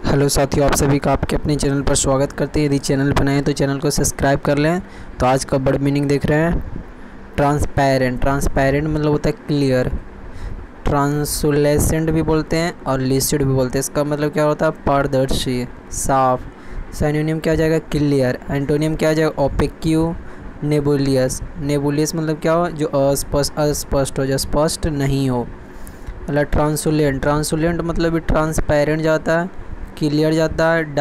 Hello साथियों, आप सभी का आपके अपने चैनल पर स्वागत करते हैं। यदि चैनल पर नए हैं तो चैनल को सब्सक्राइब कर लें। तो आज का वर्ड मीनिंग देख रहे हैं ट्रांसपेरेंट। ट्रांसपेरेंट मतलब होता है क्लियर। ट्रांसलूसेंट भी बोलते हैं और लिसिड भी बोलते हैं। इसका मतलब क्या होता है? पारदर्शी, साफ। सिनोनिम क्या आ जाएगा? क्लियर। एंटोनियम क्या आ जाएगा? ओपेक्यू, नेबुलियस। नेबुलियस मतलब क्या हो? जो अस्पष्ट हो, जो स्पष्ट नहीं हो। मतलब ट्रांसुलेंट। ट्रांसुलेंट मतलब भी ट्रांसपेरेंट जाता है, क्लियर जाता है।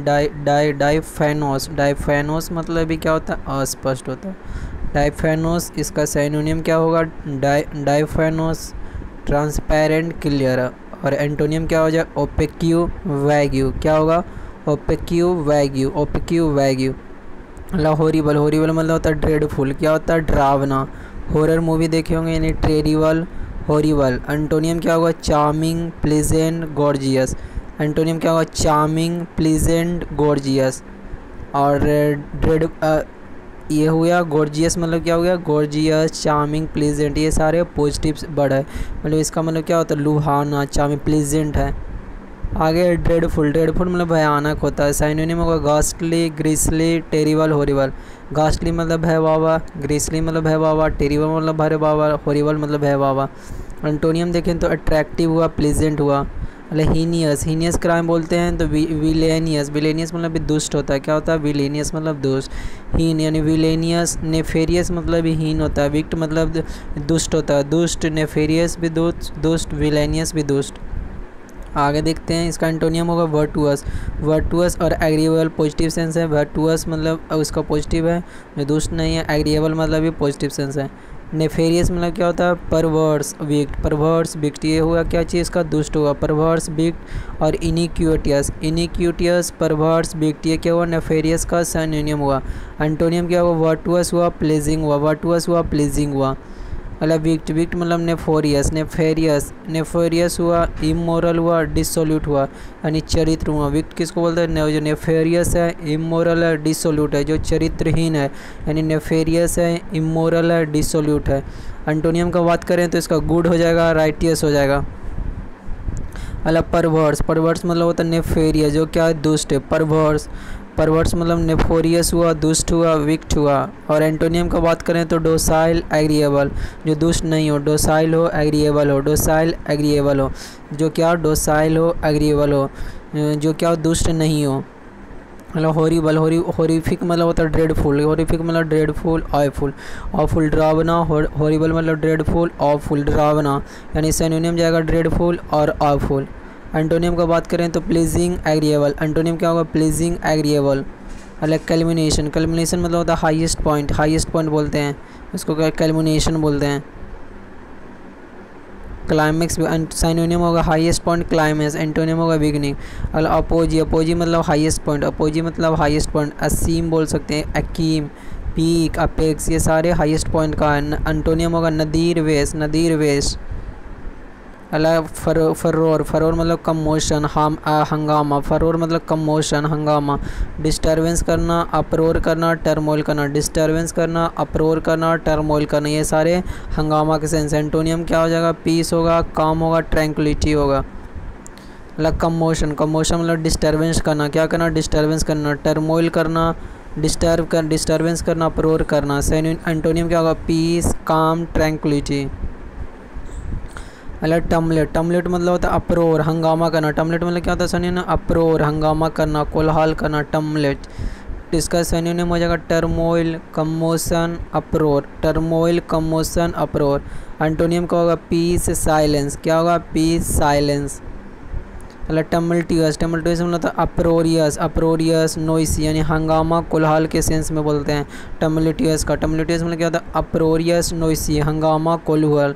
डाइफेनोस। डाइफेनोस मतलब भी क्या होता है? अस्पष्ट होता है। डाइफेनोस इसका सिनोनिम क्या होगा? Diaphanous, transparent, clear. और एंटोनियम क्या हो जाए? Opaque, vague. क्या होगा? Opaque, vague. Opaque, vague. मतलब हॉरिबल। हॉरिबल मतलब होता है ड्रेडफुल। क्या होता है? डरावना। हॉरर मूवी देखे होंगे, यानी टेरिबल, हॉरिबल। एंटोनियम क्या होगा? Charming, pleasant, gorgeous. एंटोनियम क्या होगा? Charming, pleasant, gorgeous. और ड्रेड ये हो गया। गॉर्जियस मतलब क्या हो गया? गॉर्जियस, चार्मिंग, प्लीजेंट, ये सारे पॉजिटिव वर्ड है। मतलब इसका मतलब क्या होता है? लुभाना, चार्मिंग, प्लीजेंट है। आगे ड्रेडफुल। ड्रेडफुल मतलब भयानक होता है। सिनोनिम होगा घास्टली, ग्रिसली, टेरिबल, हॉरिबल। घास्टली मतलब भयावह, ग्रिसली मतलब भयावह, टेरिबल मतलब भयावह, हॉरिबल मतलब भयावह। एंटोनियम देखें तो अट्रैक्टिव हुआ, प्लीजेंट हुआ। मतलब हीनियस। हीनियस क्राइम बोलते हैं तो विलेनियस। विलेनियस मतलब भी दुष्ट होता है। क्या होता है? विलेनियस मतलब दुष्ट। हीन यानी विलेनियस। नेफेरियस मतलब भी हीन होता है। विक्ट मतलब दुष्ट होता है। दुष्ट, नेफेरियस भी दुष्ट, विलेनियस भी दुष्ट। आगे देखते हैं, इसका एंटोनियम होगा वर्टुअस। वर्टुअस और एग्रीएबल पॉजिटिव सेंस है। वर्टुअस मतलब उसका पॉजिटिव है, जो दुष्ट नहीं है। एग्रीएबल मतलब भी पॉजिटिव सेंस है। नेफेरियस मतलब क्या होता है? परवर्स, विक्ट। परवर्स, विक्ट ये हुआ क्या चीज़ का? दुष्ट हुआ। परवर्स, विक्ट। और इनिक्यूटियस। इनिक्यूटियस, परवर्स, विक्ट, ये क्या हुआ? नेफेरियस का सिनोनिम हुआ। एंटोनियम क्या हुआ? वर्टुअस हुआ, प्लीजिंग हुआ। वर्टुअस हुआ, प्लीजिंग हुआ। मतलब विक्ट। विक्ट मतलब नेफोरियस। नेफेरियस, नेफेरियस हुआ, इमोरल हुआ, डिसोल्यूट हुआ, यानी चरित्र हुआ। विक्ट किसको बोलते हैं? जो नेफेरियस है, इमोरल है, डिसोल्यूट है, जो चरित्रहीन है, यानी नेफेरियस है, इमोरल है, डिसोल्यूट है। एंटोनियम का बात करें तो इसका गुड हो जाएगा, राइटियस हो जाएगा। मतलब परवर्स। परवर्स मतलब होता है नेफेरियस, जो क्या है? दुष्ट है। परवर्स। परवर्स मतलब नेफोरियस हुआ, दुष्ट हुआ, विक्ट हुआ। और एंटोनियम का बात करें तो डोसाइल, एग्रीएबल, जो दुष्ट नहीं हो। डोसाइल हो, एग्रीएबल हो। डोसाइल, एग्रीएबल हो, जो क्या? डोसाइल हो, एग्रीएबल हो, जो क्या? दुष्ट नहीं हो। मतलब हॉरिबल। हॉरिफिक मतलब होता है ड्रेडफुल। हॉरिफिक मतलब ड्रेडफुल, ऑयफुल। ऑफुल, डरावना। हॉरिबल मतलब ड्रेडफुल, ऑफुल, डरावना, यानी सिनोनिम जाएगा ड्रेडफुल और ऑफुल। एंटोनियम का बात करें तो प्लीजिंग, एग्रीएबल। एंटोनियम क्या होगा? Pleasing, agreeable. अलग कल्मिनेशन। कल्मिनेशन मतलब होता है हाईएस्ट पॉइंट। हाईएस्ट पॉइंट बोलते हैं इसको, क्या? कल्मिनेशन बोलते हैं। क्लाइमेक्स सिनोनिम होगा हाईएस्ट पॉइंट, क्लाइमेक्स। एंटोनिम होगा बिगनिंग। अगर अपोजी। अपोजी मतलब हाईएस्ट पॉइंट। अपोजी मतलब हाईएस्ट पॉइंट। असीम बोल सकते हैं, अकीम, पीक, अपेक्स, ये सारे हाईएस्ट पॉइंट का है। एंटोनियम होगा नदीर वेश। नदीर वेश। अलग फरोर। फरोर मतलब कमोशन, हंगामा। फरोर मतलब कमोशन, हंगामा। डिस्टर्बेंस करना, अप्रोर करना, टर्मोइल करना। डिस्टर्बेंस करना, अप्रोर करना, टर्मोइल करना, ये सारे हंगामा के सेंस। एंटोनियम क्या हो जाएगा? पीस होगा, काम होगा, ट्रैंक्विलिटी होगा। मतलब कमोशन। कमोशन मतलब डिस्टर्बेंस करना। क्या करना? डिस्टर्बेंस करना। टर्मोइल करना, डिस्टर्बेंस करना, अप्रोर करना। एंटोनियम क्या होगा? पीस, काम, ट्रैंक्विलिटी। मतलब टमलेट। टमलेट मतलब होता है अप्रोर, हंगामा करना। टमलेट मतलब क्या होता है? सिनोनिम हंगामा करना, कोलाहल करना, टमलेट। इसका सिनोनिम हो जाएगा turmoil, commotion, uproar. Turmoil, commotion, uproar. Antonym का होगा पीस, साइलेंस। क्या होगा? Peace, silence. मतलब टमल्टियस। टमल्टियस मतलब होता है अप्रोरियस। अप्रोरियस, नोइसी, यानी हंगामा, कोलाहल के सेंस में बोलते हैं टमल्टियस का। टमल्टियस मतलब क्या होता है? अप्रोरियस, नोइसी, हंगामा, कोलाहल।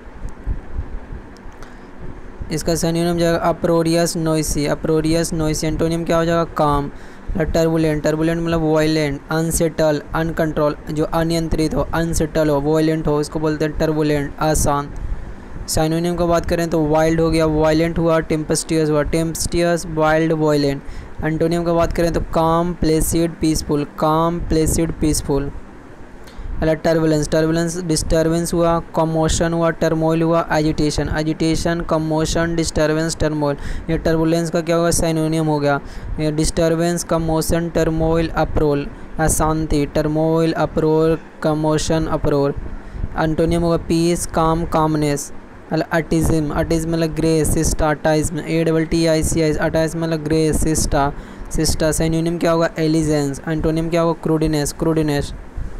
इसका सिनोनिम जाएगा अप्रोरियस, नोइसी। अप्रोरियस, नोइसी। एंटोनियम क्या हो जाएगा? काम। टर्बुलेंट। टर्बुलेंट मतलब वायलेंट, अनसेटल, अनकंट्रोल, जो अनियंत्रित हो, अनसेटल हो, वायलेंट हो, इसको बोलते हैं टर्बुलेंट, अशांत। सिनोनिम को बात करें तो वाइल्ड हो गया, वायलेंट हुआ, टेम्पेस्टियस हुआ। टेम्पेस्टियस, वाइल्ड, वायलेंट। एंटोनिम को बात करें तो calm, placid, peaceful. Calm, placid, peaceful. अला टर्बुलेंस, टर्बुलेंस डिस्टर्बेंस हुआ, कमोशन हुआ, टर्मोइल हुआ, agitation, agitation, commotion, disturbance, turmoil. ये टर्बुलेंस का क्या होगा, सिनोनिम हो गया। ये डिस्टर्बेंस, कमोशन, टर्मोइल, अप्रोल, अशांति, turmoil, uproar, commotion, uproar. Antonym होगा peace, calm, calmness. Atticism, atticism मतलब ग्रेस, सिस्टा, अटाइज्म, ATTICS, अटाइज्म मतलब ग्रेस, सिस्टा, सिस्टा। सिनोनिम क्या होगा, एलिजेंस। एंटोनियम क्या होगा, crudeness, crudeness.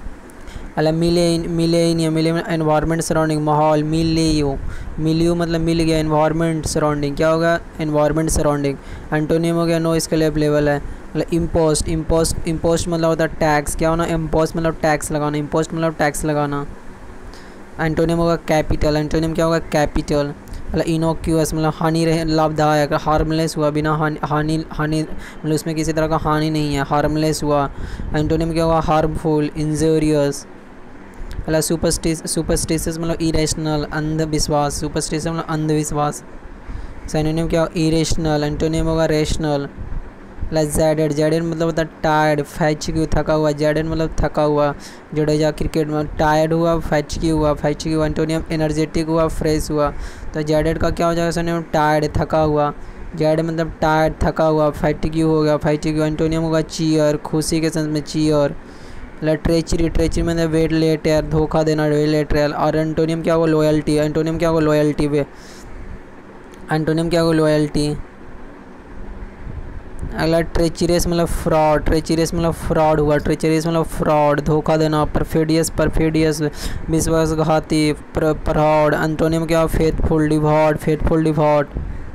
Millennium, millennium environment surrounding, माहौल, मिलियो, मिलियो मतलब मिल गया, एनवायरनमेंट सराउंडिंग क्या होगा, एनवायरनमेंट सराउंडिंग। एंटोनियम हो गया नो स्केलेब लेवल है। मतलब इम्पोस्ट, इम्पोस्ट, इम्पोस्ट मतलब होता है टैक्स, क्या होना, इम्पोस्ट मतलब टैक्स लगाना, इम्पोस्ट मतलब टैक्स लगाना। एंटोनियम होगा कैपिटल, एंटोनियम क्या होगा, कैपिटल। मतलब इनोक्यूअस मतलब हानि रहे, लाभदायक, हार्मलेस हुआ, बिना हानि मतलब उसमें किसी तरह का हानि नहीं है, हार्मलेस हुआ। एंटोनियम क्या होगा, हार्मफुल, इंजूरियस। मतलब सुपरस्टिशियस मतलब इरेशनल, अंधविश्वास, सुपरस्टिशियस मतलब अंधविश्वास। सिनोनिम क्या होगा, इरेशनल। एंटोनियम होगा रेशनल। जेडेड, जेडेड मतलब होता है टायर्ड, फैचक्यू थका हुआ, जेडेड मतलब थका हुआ। जडेजा क्रिकेट में टायर्ड हुआ, फैचक्यू हुआ, फैचक्यू। एंटोनियम एनर्जेटिक हुआ, फ्रेश हुआ। तो जेडेड का क्या हो जाएगा, सिनोनिम टायर्ड, थका हुआ। जेड मतलब टायर्ड, थका हुआ, फैटिग्यू हो गया, फैटिग्यू। एंटोनियम होगा चीयर, खुशी के सेंस में चीयर। ट्रेचरी, ट्रेचरी मतलब वेट लेटर, धोखा देना, वेट लेटर। और एंटोनियम क्या होगा, लॉयल्टी, एंटोनियम क्या होगा, लॉयल्टी पे। एंटोनियम क्या होगा, लॉयल्टी। अगला ट्रेचरियस मतलब फ्रॉड, ट्रेचरियस मतलब फ्रॉड हुआ, ट्रेचरियस मतलब फ्रॉड, धोखा देना। परफेडियस, परफेडियस विश्वासघाती, प्रौढ़। एंटोनियम क्या होगा, faithful, devout, faithful, devout.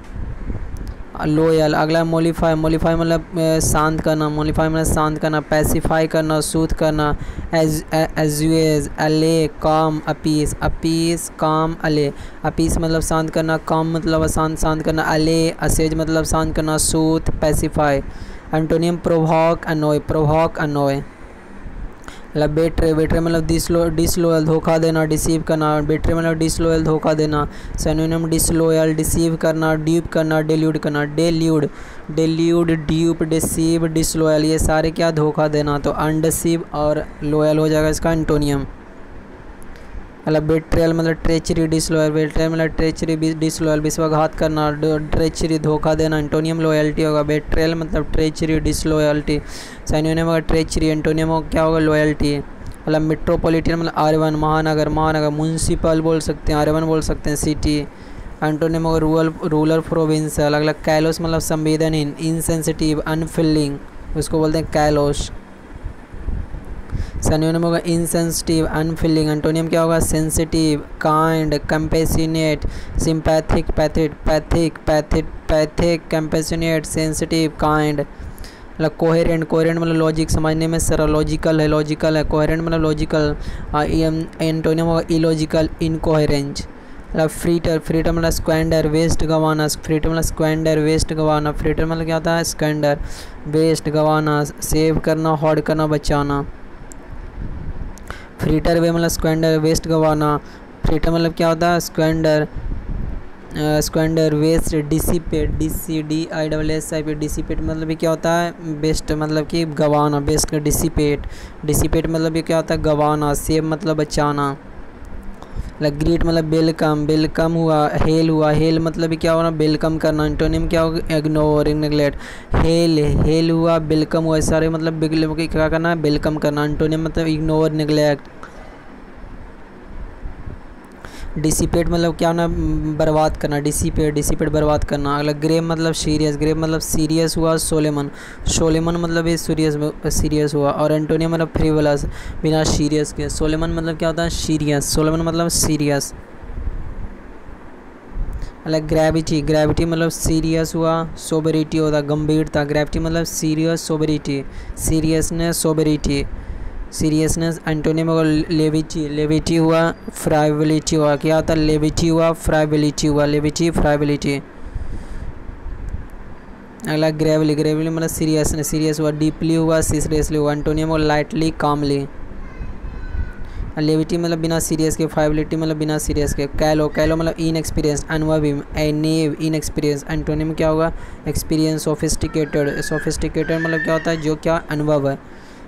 Loyal. अगला मोलिफाई, मोलिफाई मतलब शांत करना, मोलिफाई मतलब शांत करना। पैसिफाई करना, सूद करना। एजुएज, अले, काम, अपीस, अपीस, काम, अले। अपीस मतलब शांत करना, काम मतलब शांत, शांत करना। अले, असेज मतलब शांत करना, soothe, pacify. Antonym provoke, annoy, provoke, annoy. मतलब बेट्रे, बेट्रे मतलब डिसलॉयल, धोखा देना, डिसीव करना। बेट्रे मतलब डिसलॉयल, धोखा देना। सिनोनिम डिसलॉयल, डिसीव करना, ड्यूप करना, डेल्यूड करना। Delude, delude, dupe, deceive, disloyal ये सारे क्या, धोखा देना। तो अनडिसीव और लॉयल हो जाएगा इसका एंटोनियम। मतलब बेट्रेयल मतलब ट्रेचरी, डिसलॉयल, बेट्रेयल मतलब ट्रेचरी, डिसलॉयल विश्वासघात करना, ट्रेचरी, धोखा देना। एंटोनियम लॉयल्टी होगा। बेट्रेयल मतलब ट्रेचरी, डिसलॉयल्टी। सिनोनिम होगा ट्रेचरी, एंटोनियम क्या होगा, लॉयल्टी। मतलब मेट्रोपॉलिटन मतलब अर्बन, महानगर, महानगर। म्यूनसिपल बोल सकते हैं, अर्बन बोल सकते हैं, सिटी। एंटोनिम होगा रूरल, प्रोविंशियल। अगला कैलोस मतलब संवेदनहीन, इनसेंसिटिव, अनफिलिंग, उसको बोलते हैं कैलोस। सिनोनिम होगा इनसेंसिटिव, अनफिलिंग। एंटोनियम क्या होगा, sensitive, kind, compassionate, sympathetic, pathetic, compassionate, sensitive, kind. मतलब कोहेरेंट, कोहेरेंट मतलब लॉजिक, समझने में सरल, लॉजिकल है, लॉजिकल है। कोहेरेंट मतलब लॉजिकल। एंटोनियम होगा इलॉजिकल, इनकोहेरेंट। मतलब फ्रीटर, फ्रीटर मतलब स्क्वेंडर, वेस्ट गंवाना, फ्रीटर मतलब स्क्वेंडर, वेस्ट गंवाना। फ्रीटर मतलब क्या होता है, स्क्वेंडर, वेस्ट गंवाना, सेव करना, होर्ड करना, बचाना। फ्रीटर वे मतलब स्क्वेंडर, वेस्ट गंवाना। फ्रीटर मतलब क्या होता है, squander, squander, waste, dissipate, DCDISSIP, dissipate मतलब भी क्या होता है, बेस्ट मतलब कि गंवाना, बेस्ट का डिसिपेट। डिसिपेट मतलब भी क्या होता है, गंवाना। सेव मतलब बचाना। मतलब ग्रीट मतलब वेलकम, वेलकम हुआ। हेल हुआ, हेल मतलब भी क्या होना, वेलकम करना। एंटोनियम क्या होगा, इग्नोर, नेग्लेक्ट। हेल, हेल हुआ, वेलकम हुआ, सारे मतलब क्या करना है, वेलकम करना। एंटोनियम मतलब इग्नोर, नेग्लेक्ट। डिसिपेट मतलब क्या होना, बर्बाद करना, डिसिपेट, डिसिपेट बर्बाद करना। अगला ग्रेव मतलब सीरियस, ग्रेव मतलब सीरियस हुआ। सोलेमन, सोलेमन मतलब ये सीरियस हुआ। और एंटोनियम मतलब फ्रिवलस, बिना सीरियस के। सोलेमन मतलब क्या होता है, सीरियस, सोलेमन मतलब सीरियस। मतलब ग्रेविटी, ग्रेविटी मतलब सीरियस हुआ। सोबरिटी होता है, गंभीरता। ग्रेविटी मतलब serious, sobriety, seriousness, sobriety, seriousness. Antonym होगा लेविटी, लेविटी हुआ, फ्राइबिलिटी हुआ। क्या होता है, लेविटी हुआ, फ्राइबिलिटी हुआ, लेविटी, फ्राइबिलिटी। अगला ग्रेवली, ग्रेवली मतलब सीरियसनेस, सीरियस हुआ। डीपली हुआ, सीरियसली हुआ। एंटोनियम होगा लाइटली, कामली। लेविटी मतलब बिना सीरियस के, फ्राइबिलिटी मतलब बिना सीरियस के। कैलो, कैलो मतलब इनएक्सपीरियंस, अनुभवी, नेव, इनएक्सपीरियंस। एंटोनियम क्या होगा, एक्सपीरियंस, सोफिस्टिकेटेड, सोफिस्टिकेटेड मतलब क्या होता है, जो क्या अनुभव है।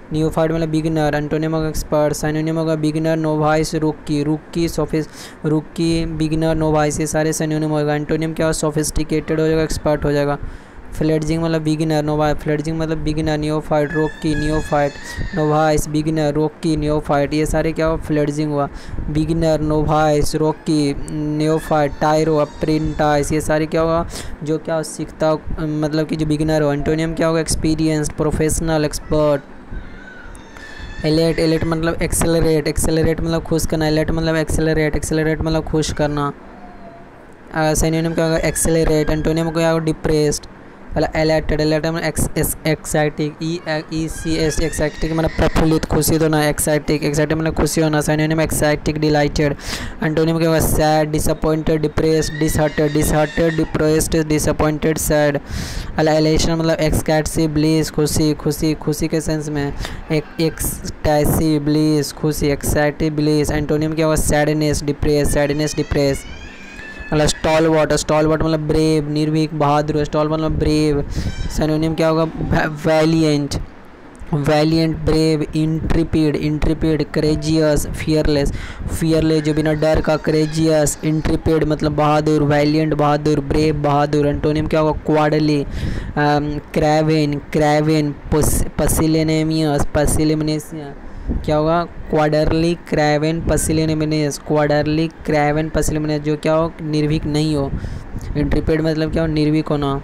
नियोफाइट मतलब बिगिनर, एंटोनिम होगा एक्सपर्ट, सिनोनिम होगा बिगिनर, नोवाइस, रुकी, रुकी रुकी, बिगिनर, नोवाइस, ये सारे सिनोनिम होगा। एंटोनिम क्या हो, सोफिस्टिकेटेड हो जाएगा, एक्सपर्ट हो जाएगा। फ्लेडजिंग मतलब बिगिनर, नोवाइस, फ्लेडजिंग मतलब beginner, neophyte, rookie, neophyte, novice, beginner, rookie, neophyte, ये सारे क्या हो, फ्लेडजिंग हुआ। Beginner, novice, rookie, neophyte, tyro, apprentice, ये सारे क्या होगा, जो क्या सीखता मतलब कि जो बिगिनर हो। एंटोनियम क्या होगा, experienced, professional, expert. Elate, elate मतलब एक्सेलरेट, एक्सेलरेट मतलब खुश करना, एलेट मतलब एक्सेलरेट, एक्सेलरेट मतलब खुश करना। सिनोनिम क्या होगा, एक्सेलरेट। एंटोनियम क्या होगा, डिप्रेस्ड, मतलब एलेटेड, एलेटेड मतलब एक्साइटिंग, ECS एक्साइटिंग मतलब प्रफुल्लित, खुशी होना, एक्साइटिंग, एक्साइटिंग मतलब खुशी होना। Synonym exciting, dilated. एंटोनिम क्या होगा, sad, disappointed, depressed, disheartened, disheartened, depressed, disappointed, sad. Elation मतलब एक्सटैसी, ब्लिस, खुशी, खुशी, खुशी के सेंस में, एक्सटैसी, ब्लिस, खुशी, एक्साइटी, ब्लिस। एंटोनिम क्या होगा, सैडनेस, डिप्रेस, सैडनेस, डिप्रेस। मतलब स्टॉलवर्ट, स्टॉलवर्ट मतलब ब्रेव, निर्भीक, बहादुर, स्टॉल मतलब ब्रेव। सिनोनिम क्या होगा, valiant, valiant, brave, intrepid, intrepid, courageous, fearless, fearless जो बिना डर का, करेजियस, इंट्रिपिड मतलब बहादुर, वैलिएंट बहादुर, ब्रेव बहादुर। एंटोनिम क्या होगा, क्वाडली, क्रैवेन, क्रैवेन, पसिलेनेमियस, पसिलेमनेसिया, क्या होगा, क्वाडरली, क्रैवेन, पसिलेनेमियस, क्वाडरली, क्रैवेन, पसिलेमनेस, जो क्या हो, निर्भीक नहीं हो। इंट्रिपिड मतलब क्या हो, निर्भीक होना।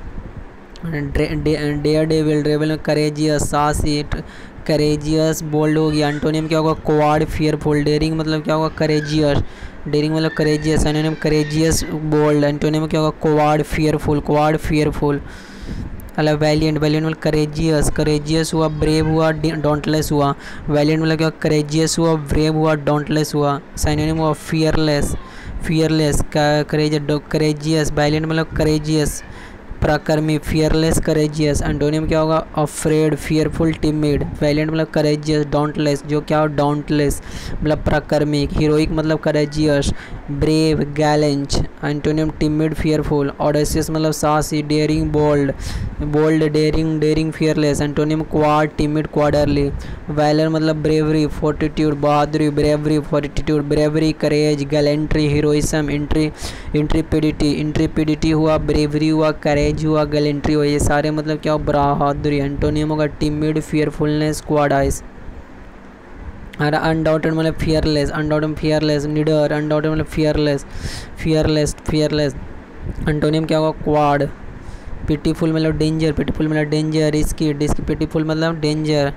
डेयर डेविल, डेविल करेजियस, साहसी, करेजियस, बोल्ड हो गया। एंटोनियम क्या होगा, क्वाड, फियरफुल, डेयरिंग मतलब क्या होगा, करेजियस, डेयरिंग मतलब courageous. Antonym courageous, bold. Antonym क्या होगा, क्वाड, फियरफुल, क्वाड, फियरफुल। मतलब वैलिएंट, वैलिएंट मतलब करेजियस, करेजियस हुआ, ब्रेव हुआ, डोंटलेस हुआ। वैलिएंट मतलब क्या, करेजियस हुआ, ब्रेव हुआ, डोंटलेस हुआ। सिनोनिम हुआ, फियरलेस, फियरलेस, करेजियस, वैलिएंट मतलब करेजियस, पराक्रमी, फियरलेस, करेजियस। एंटोनियम क्या होगा, अफ्रेड, फियरफुल, टिमिड। वैलिएंट मतलब करेजियस, डोंटलेस, जो क्या हो, डोंटलेस मतलब पराक्रमी। हीरोइक मतलब courageous, brave, gallant. Antonym timid, fearful. Audacious मतलब साहसी, daring, bold, bold, daring, daring, fearless. Antonym coward, timid, cowardly. Valour मतलब ब्रेवरी, फोर्टिट्यूड, बहादुरी, bravery, fortitude, bravery, courage, gallantry, heroism, intrepidity, intrepidity हुआ, ब्रेवरी हुआ, करेज हुआ, गैलेंट्री हुआ, ये सारे मतलब क्या हो, बहादुरी। एंटोनियम होगा, टिमिड, फियरफुलनेस, क्वाडाइस। और अनडाउटेड मतलब फियरलेस, अनडाउटेड फियरलेस, निडर, अनडाउटेड मतलब फियरलेस, फियरलेस, फियरलेस। एंटोनियम क्या होगा, क्वाड। पिटीफुल मतलब डेंजर, पिटीफुल मतलब डेंजर, रिस्की, डिस्की, पिटीफुल मतलब डेंजर,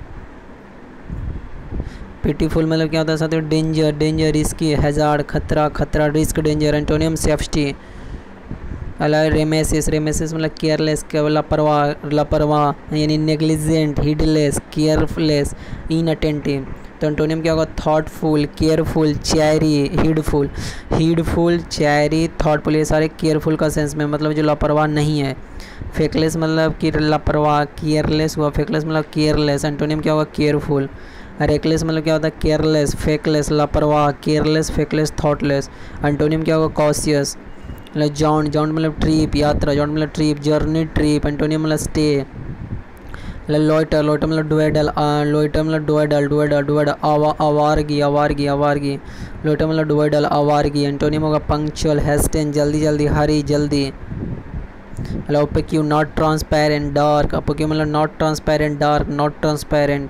पिटीफुल मतलब क्या होता है साथियों, डेंजर, डेंजर, रिस्की, हैजार्ड, खतरा, खतरा, रिस्क, डेंजर। Antonym safety. अलग रेमेसिस, रेमेसिस मतलब केयरलेस, लापरवाह, लापरवाह यानी नेग्लिजेंट, हीडलेस, केयरलेस, इनअटेंटिव। तो एंटोनियम क्या होगा, thoughtful, careful, chary, heedful, heedful, chary, thoughtful, ये सारे केयरफुल का सेंस में मतलब जो लापरवाह नहीं है। फेकलेस मतलब कि लापरवाह, केयरलेस हुआ, फेकलेस मतलब केयरलेस। एंटोनियम क्या होगा, केयरफुल। रेकलेस मतलब क्या होता है, केयरलेस, फेकलेस, लापरवाह, केयरलेस, फेकलेस, थॉटलेस। एंटोनियम क्या होगा, कॉशियस। मतलब जॉन्ट, जॉन्ट मतलब ट्रिप, यात्रा, जॉन्ट मतलब ट्रिप, जर्नी, ट्रिप। एंटोनियम मतलब स्टे। मतलब लॉइटर, लॉइटर मतलब डुएडल, लॉइटर मतलब डुएडल, डुएडल, डुएडल, आवारगी, आवारगी, आवारगी। लॉइटर मतलब डुएडल, आवारगी। एंटोनियम होगा पंक्चुअल, हेस्टेन, जल्दी जल्दी, हरी, जल्दी। मतलब opaque, not transparent, dark, opaque मतलब not transparent, dark, not transparent.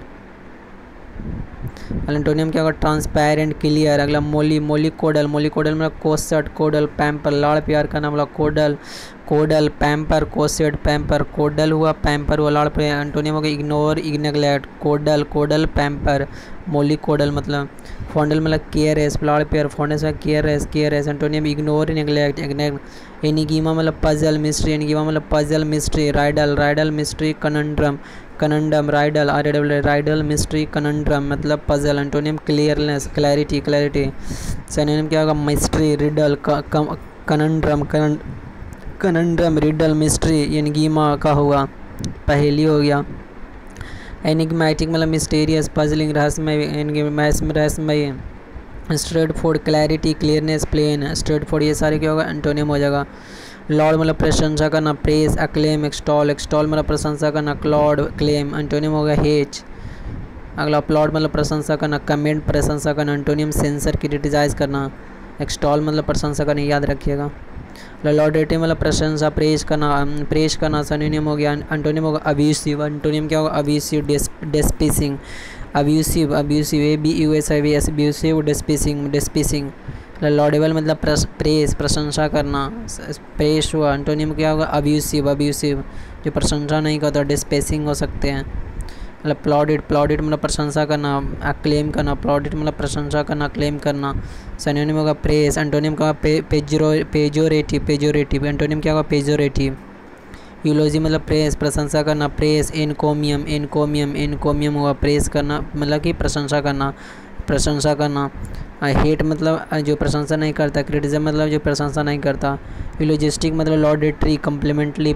Antonym क्या होगा, ट्रांसपेरेंट, क्लियर। अगला मोली, मोली कोडल, मोली कोडल मतलब कोसट, कोडल, पैम्पर, लाड़ प्यार का नाम, मतलब coddle, coddle, pamper, cosset, pamper, coddle हुआ, पैम्पर हुआ, लाड़ प्यार। एंटोनियम होगा इग्नोर, इग्नेग्लेक्ट, कोडल, कोडल, पैम्पर, मोली कोडल मतलब। फॉन्डल मतलब केयरलेस, लाड़ प्यार, फॉन्डेस मतलब careless, careless. Antonym ignore, neglect, इग्नेक्ट। एनिगीमा मतलब पजल, मिस्ट्री, एनिगीमा मतलब puzzle, mystery. Riddle, riddle, mystery, conundrum, conundrum, riddle, riddle, mystery, conundrum मतलब puzzle. Antonym clearness, clarity, clarity. Synonym क्या होगा, mystery, riddle, conundrum, conundrum, riddle, mystery, enigma का हुआ, पहेली हो गया। एनिग्मेटिक मतलब मिस्टीरियस, पजलिंग, रहस्यमय, रहस्यमय। Straightforward, clarity, clearness, plain, straightforward, ये सारे क्या होगा, एंटोनियम हो जाएगा। लॉर्ड मतलब प्रशंसा करना, प्रेस, अक्लेम, एक्सटॉल, एक्सटॉल मतलब प्रशंसा करना, क्लॉड, क्लेम। एंटोनियम होगा हेच, अगला अपलॉड मतलब प्रशंसा करना, कमेंट प्रशंसा करना, एंटोनियम सेंसर क्रिटिसाइज करना, एक्सटॉल मतलब प्रशंसा करना, याद रखिएगा। लॉडेटिव मतलब प्रशंसा, प्रेज करना सिनोनिम हो गया। एंटोनिम होगा अब्यूसिव, एंटोनिम क्या होगा abusive, despising, abusive ABUSIV abusive, despising. Laudable मतलब प्रेस प्रशंसा करना, प्रेस हुआ, एंटोनिम क्या होगा अब्यूसिव, जो प्रशंसा नहीं करता, डिस्पेसिंग हो सकते हैं। मतलब प्लॉडिड मतलब प्रशंसा करना, क्लेम करना, प्लॉडिड मतलब प्रशंसा करना, क्लेम करना। सिनोनिम होगा प्रेस, एंटोनिम क्या होगा पेजोरेटिव, एंटोनिम क्या होगा पेजोरेटिव। यूलोजी मतलब प्रेस प्रशंसा करना, प्रेस, एनकोमियम हुआ प्रेस करना मतलब कि प्रशंसा करना। हेट मतलब जो प्रशंसा नहीं करता, क्रिटिसिज्म मतलब जो प्रशंसा नहीं करता। यूलोजिस्टिक मतलब लॉडेटरी, कम्प्लीमेंट्री,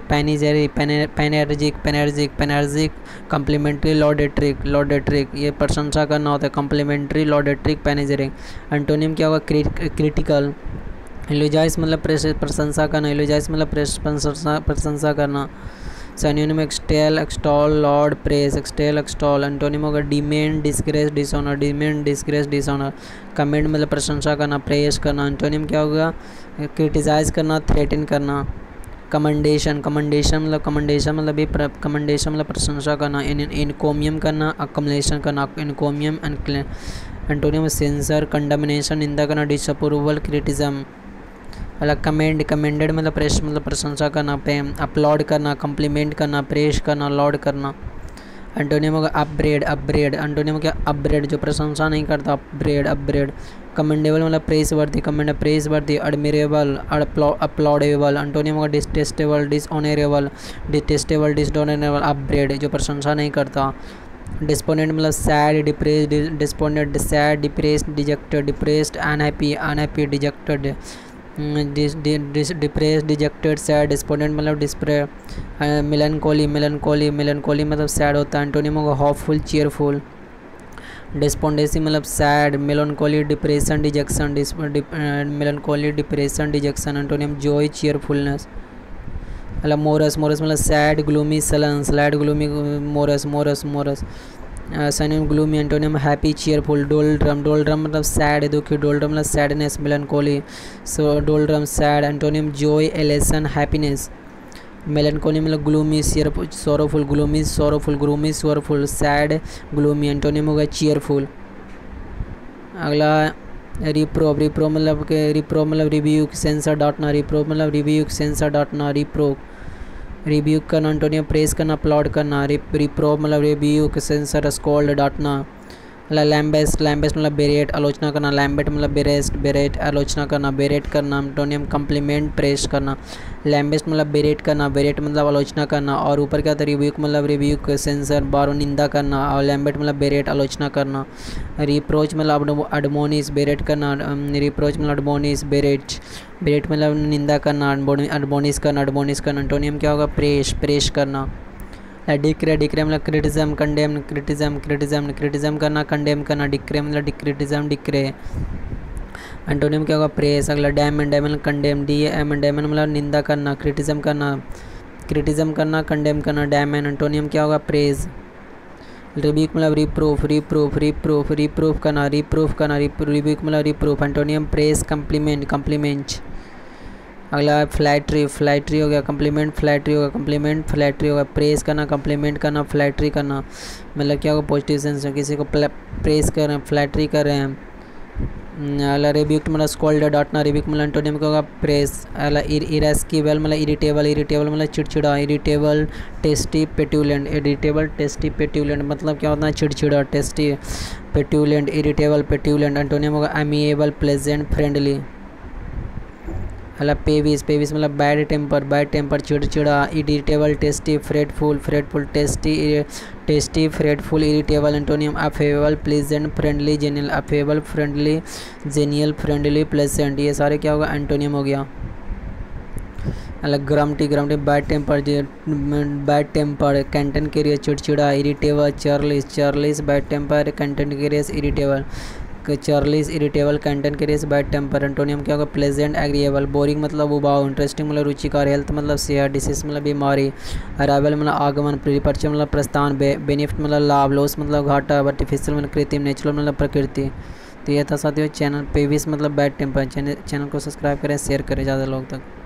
पेनर्जिक, कम्प्लीमेंट्री, लॉडेट्रिक ये प्रशंसा करना होता है, कम्प्लीमेंट्री, लॉडेट्रिक, पेनेजेरिक। एंटोनिम क्या होगा क्रिटिकल। एलोजाइज मतलब प्रशंसा करना, एलोजाइज मतलब प्रशंसा करना। Synonym extol, laud, praise, extol. Antonym होगा डिमेंड, डिस्ग्रेस, डिसऑनर। कमेंट मतलब प्रशंसा करना, प्रेस करना। एंटोनिम क्या होगा क्रिटिसाइज करना, थ्रेटन करना। कमेंडेशन मतलब प्रशंसा करना। इनकोमियम करना, अकमलेशन करना, इनकोमियम। एंटोनिम सेंसर, कंडमनेशन, निंदा करना, डिसअप्रूवल, क्रिटिज्म। अलग कमेंडेड मतलब प्रेस मतलब प्रशंसा करना, अपलॉड करना, कम्प्लीमेंट करना, प्रेस करना, लॉड करना। एंटोनिम होगा अपग्रेड, एंटोनिम क्या अपग्रेड जो प्रशंसा नहीं करता, अपग्रेड। कमेंडेबल मतलब praiseworthy, admirable, applaudable. Antonym होगा डिसऑनरेबल, अपग्रेड जो प्रशंसा नहीं करता। डिस्पोनेंट मतलब sad, depressed, dejected, unhappy, dejected, depressed, dejected, sad. Despondent मतलब मेलनकोली मतलब सैड होता है। एंटोनिम होगा होपफुल, चीयरफुल। डिस्पोंडेंसी मतलब sad, melancholy, depression, dejection. Antonym joy, cheerfulness. मतलब मोरस मतलब sad, gloomy, morose. Synonym gloomy, antonym happy, cheerful. Doldrum मतलब sad, दुखी, डोलड्रम मतलब sadness, melancholy, so doldrum sad. Antonym joy, elation, happiness. Melancholy मतलब gloomy, sorrowful, sad, gloomy. Antonym होगा cheerful. अगला reprove मतलब review, censure डांटना, review करना। Antonym praise करना, अपलॉड करना। रिप्रोव मतलब रिव्यू, सेंसर, स्कोल्ड, डांटना। लैम्बेस्ट मतलब बेरेट, आलोचना करना। लैम्बेट मतलब बेरेट, आलोचना करना, बेरेट करना। एंटोनिम कम्प्लीमेंट, प्रेस करना। लैम्बेस्ट मतलब बेरेट करना, बेरेट मतलब आलोचना करना। और ऊपर क्या था रिव्यूक मतलब रिव्यू, सेंसर, बारो, निंदा करना। और लैम्बेट मतलब बेरेट, आलोचना करना। रिप्रोच मतलब एडमोनिश, बेरेट करना। रिप्रोच मतलब एडमोनिश, बेरेट मतलब निंदा करना, एडमोनिश करना। एंटोनियम क्या होगा प्रेस करना। डिक्रे मतलब क्रिटिज्म, कंडेम, क्रिटिज्म करना, कंडेम करना। डिक्रे मतलब डिक्रे। एंटोनिम क्या होगा प्रेस। अगला डैमन कंडेम, डैमन मतलब निंदा करना, क्रिटिज्म करना, कंडेम करना। डैमन। एंटोनिम क्या होगा प्रेज। रिब्यूक मतलब रिप्रूफ करना, रिब्यूक मतलब रिप्रूफ। Antonym praise, compliment. अगला फ्लैटरी हो गया, कम्प्लीमेंट, फ्लैटरी होगा। प्रेस करना, कम्प्लीमेंट करना, फ्लैटरी करना। मतलब क्या होगा पॉजिटिव सेंस में, किसी को प्रेस कर रहे हैं, फ्लैटरी कर रहे हैं। अगला रिब्यूक मतलब स्कोल्ड, डांटना। रिब्यूक मतलब एंटोनिम क्या होगा प्रेस। अगला इरेस्केबल मतलब इरिटेबल मतलब चिड़चिड़ा। इरिटेबल, टेस्टी, पेट्यूलेंट मतलब क्या होता है चिड़चिड़ा, testy, petulant, irritable, petulant. Antonym होगा अमीएबल, प्लेजेंट, फ्रेंडली। अगला पेविस मतलब बैड टेम्पर, चिड़चिड़ा। Irritable, testy, fretful, testy, fretful, irritable. Antonym affable, pleasant, friendly, genial. Affable, friendly, genial, friendly, pleasant. ये सारे क्या होगा एंटोनियम हो गया। अलग grumpy bad temper, cantankerous, चिड़चिड़ा। Irritable, churlish, bad temper, cantankerous, irritable. Churlish irritable, cantankerous bad temper. Antonym क्या होगा? Pleasant agreeable. बोरिंग मतलब उबाऊ, इंटरेस्टिंग मतलब रुचिकार, हेल्थ मतलब सेहत, डिसीज मतलब बीमारी, अराइवल मतलब आगमन, डिपर्चर मतलब प्रस्थान, बेनिफिट मतलब लाभ, लॉस मतलब घाटा, आर्टिफिशियल मतलब कृत्रिम, नेचुरल मतलब प्रकृति। तो यह था साथियों चैनल पेविस मतलब बैड टेम्पर। चैनल को सब्सक्राइब करें, शेयर करें ज़्यादा लोग तक।